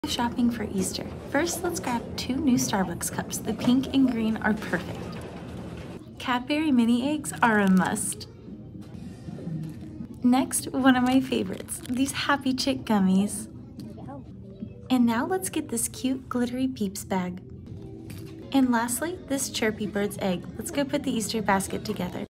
Shopping for Easter. First, let's grab 2 new Starbucks cups. The pink and green are perfect. Cadbury mini eggs are a must. Next, one of my favorites, these Happy Chick gummies. And now let's get this cute glittery Peeps bag. And lastly, this Chirpy Bird's egg. Let's go put the Easter basket together.